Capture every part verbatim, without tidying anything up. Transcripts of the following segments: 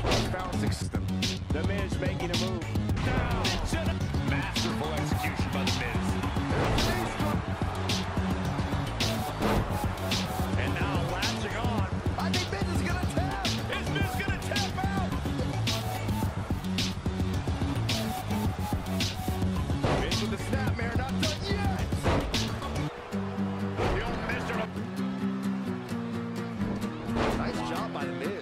Bouncing system. The Miz making a move. Down. Masterful execution by The Miz. And now latching on. I think Miz is going to tap. Is Miz going to tap out? Miz with the snapmare, not done yet. The old Mister. Nice job by The Miz.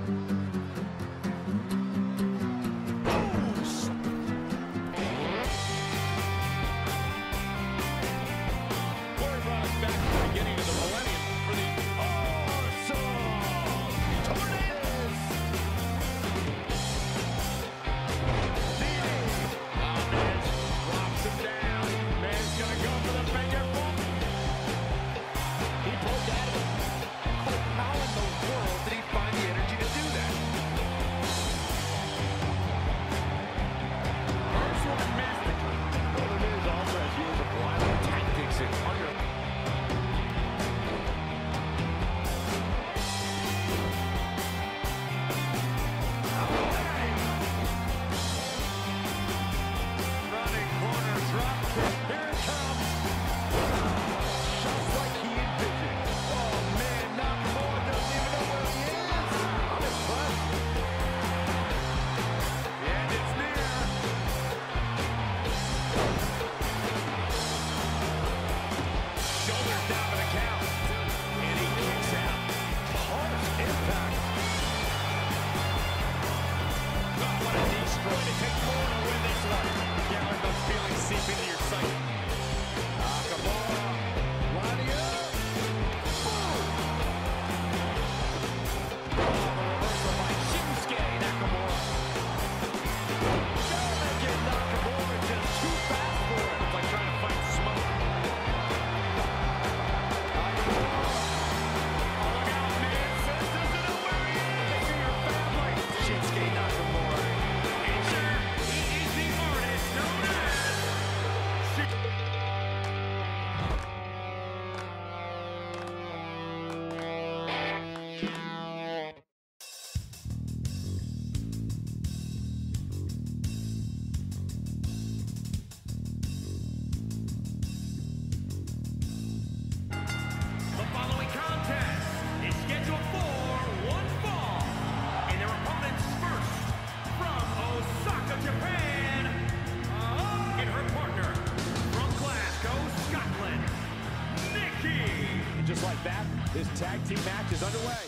Just like that, this tag team match is underway.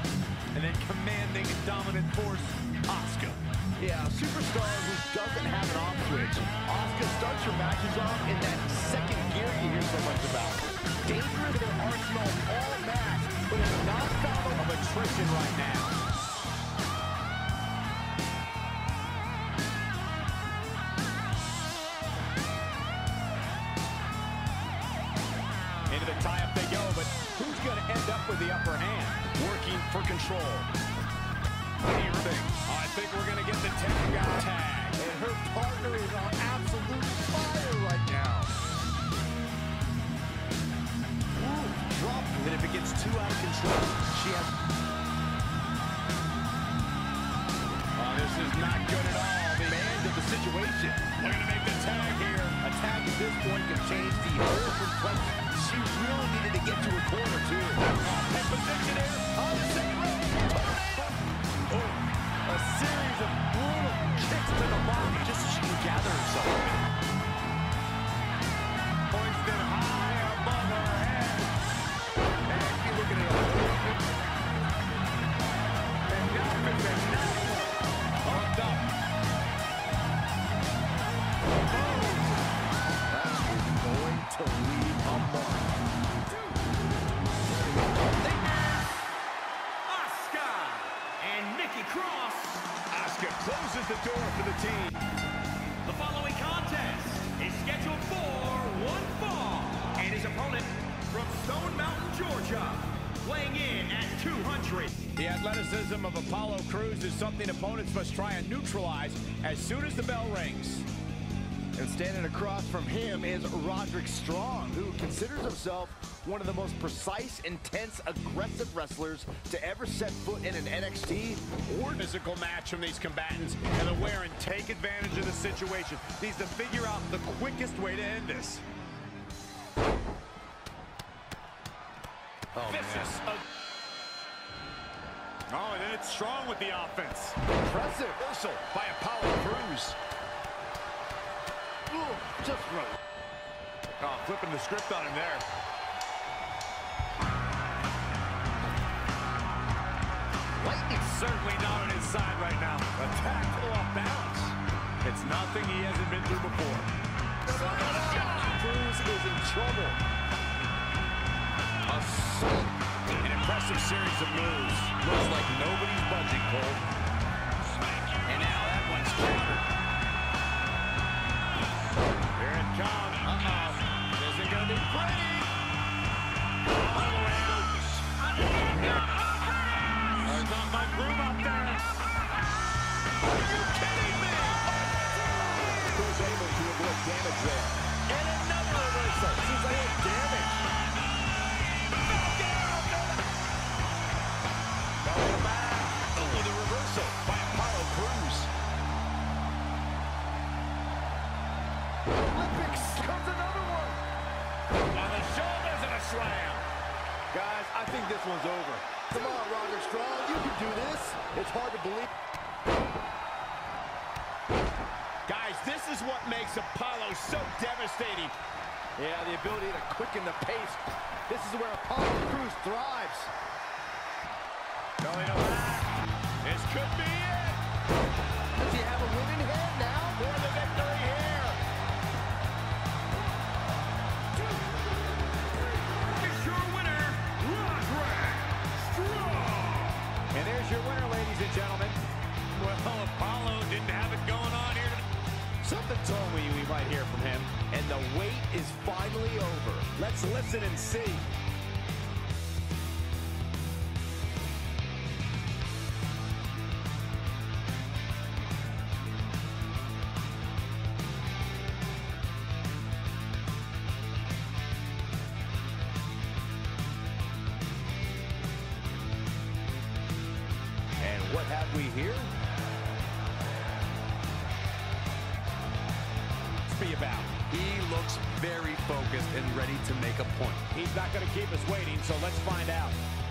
And then commanding dominant force, Asuka. Yeah, a superstar who doesn't have an off switch. Asuka starts her matches off in that second gear you hear so much about. Dangerous to their arsenal all match, but it's not follow of attrition right now. Into the tie-up they go, but who's going to end up with the upper hand? Working for control. I think we're going to get the tag out tag. And her partner is on absolute fire right now. Ooh, drop. And if it gets too out of control, she has... Oh, this is not good at all. The man of the situation. We're going to make the tag here. A tag at this point can change the whole complexion. She really needed to get to a corner, too. In position here. On the second rope. Oh, a series of brutal kicks to the body just so she can gather herself. Hoisted high above her head. And she's looking at her. And now it's a neck. Hooked up. That's going to leave a mark. Cross. Asuka closes the door for the team. The following contest is scheduled for one fall, and his opponent from Stone Mountain, Georgia, weighing in at two hundred. The athleticism of Apollo Crews is something opponents must try and neutralize as soon as the bell rings. And standing across from him is Roderick Strong, who considers himself one of the most precise, intense, aggressive wrestlers to ever set foot in an N X T or physical match from these combatants, and the wear and take advantage of the situation. Needs to figure out the quickest way to end this. Oh, Vicious. Uh, oh, and then it's Strong with the offense. impressive. Reversal by Apollo Crews. Ooh, just right. Oh, flipping the script on him there. Lightning's certainly not on his side right now. Attack a little off balance. It's nothing he hasn't been through before. Crews is in trouble. Assault. An impressive series of moves. Looks like nobody's budging, Cole. And now that one's countered. Here it comes. Uh-oh. This isn't going to be pretty. There's not much room up there. Are you kidding me? Crews able to avoid damage there. And another reversal. Seems like it's damage. Oh, the reversal by Apollo Crews. Olympics comes another one. On the shoulders and a slam. Guys, I think this one's over. Come on, Roderick Strong, you can do this. It's hard to believe. Guys, this is what makes Apollo so devastating. Yeah, the ability to quicken the pace. This is where Apollo Crews thrives. Going to back. This could be it. Does he have a winning hand now? For the victory here. It's your winner, Roderick Strong. And there's your winner, ladies and gentlemen. Well, Apollo didn't have it going on here. Something told me we might hear from him, and the wait is finally over. Let's listen and see. And what have we here? Be about. He looks very focused and ready to make a point. He's not going to keep us waiting, so let's find out.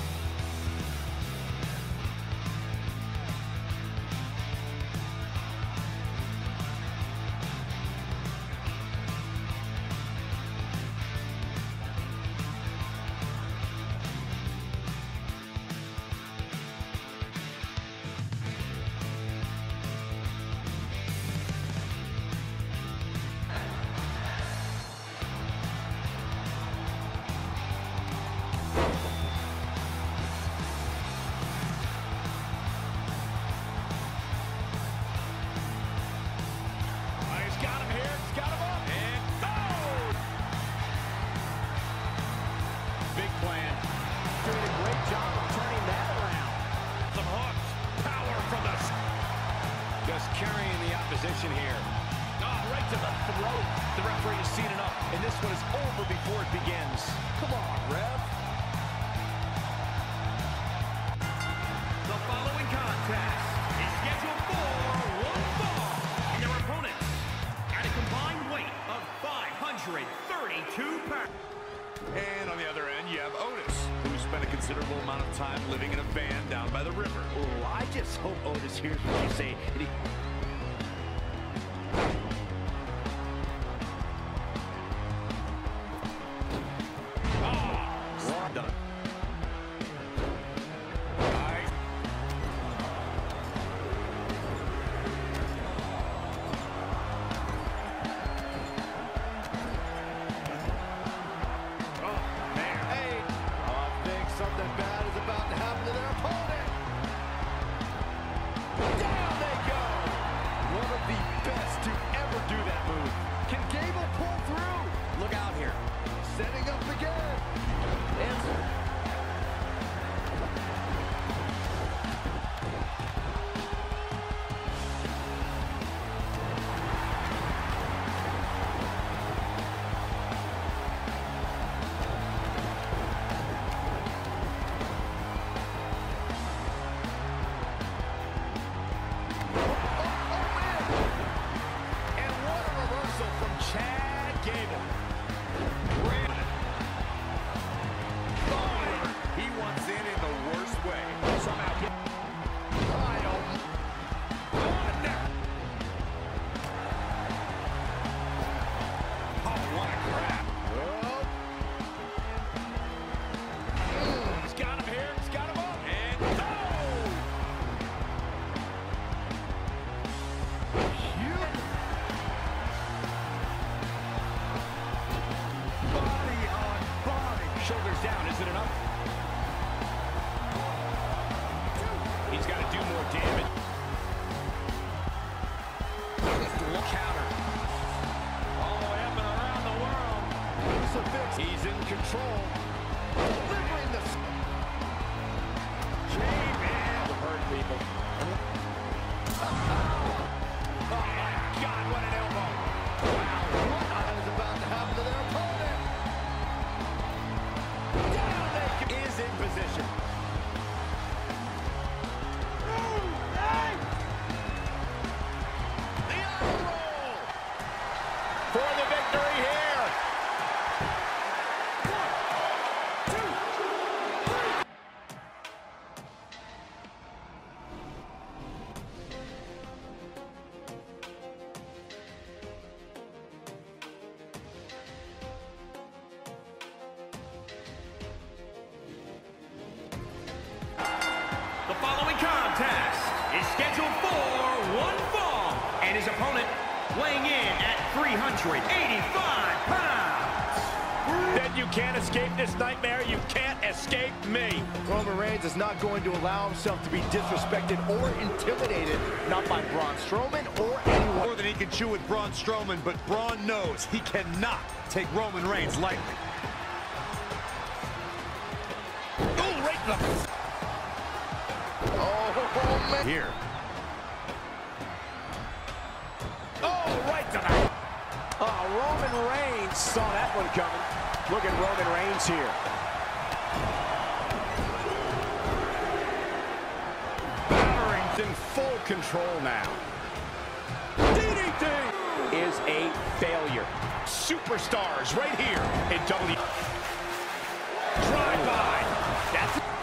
Carrying the opposition here. Oh, right to the throat. The referee has seen enough, and this one is over before it begins. Come on, ref. The following contest is scheduled for one fall, and their opponents at a combined weight of five hundred thirty-two pounds. And on the other end, you have Otis, who spent a considerable amount of time living in a van down by the river. Oh, I just hope Otis hears what you say. And he control. Delivering the... J-Man. Hurt people. Oh, my God, what an elbow. Wow, what is about to happen to their opponent? Down they is in position. The arm roll for the victory here. One, two, three. The following contest is scheduled for one fall, and his opponent weighing in at three hundred eighty-five pounds. Then you can't escape this nightmare. You can't escape me. Roman Reigns is not going to allow himself to be disrespected or intimidated, not by Braun Strowman or anyone. More than he can chew with Braun Strowman, but Braun knows he cannot take Roman Reigns lightly. Ooh, right in the... Oh, man. Here. Oh, right to the... Oh, Roman Reigns saw that one coming. Look at Roman Reigns here. Battering's in full control now. D D T is a failure. Superstars right here in W. Drive by. That's it.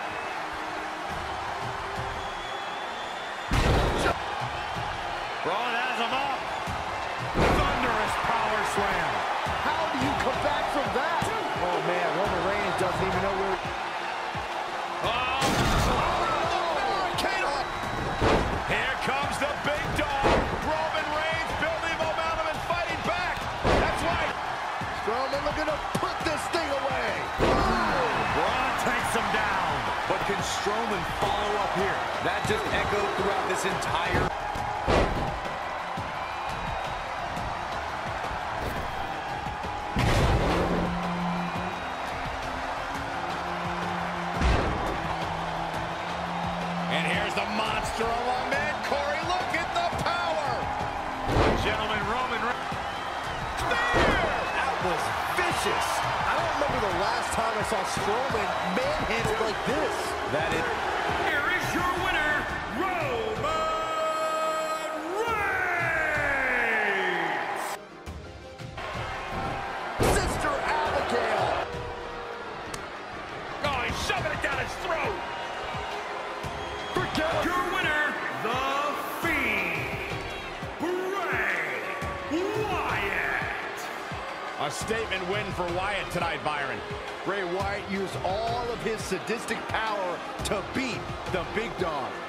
Braun has him up. Thunderous power slam. How do you come back from that? Oh, man, Roman Reigns doesn't even know where... Oh! Oh, here comes the big dog. Roman Reigns building momentum and fighting back. That's right. Strowman looking to put this thing away. Oh! Braun takes him down. But can Strowman follow up here? That just echoed throughout this entire... And here's the monster among men, Corey. Look at the power. Gentlemen, Roman Reigns. There! That was vicious. I don't remember the last time I saw Strowman manhandled like this. That is... Here is your winner, Roman Reigns! Sister Abigail. Oh, he's shoving it down his throat. Your winner, The Fiend, Bray Wyatt. A statement win for Wyatt tonight, Byron. Bray Wyatt used all of his sadistic power to beat the big dog.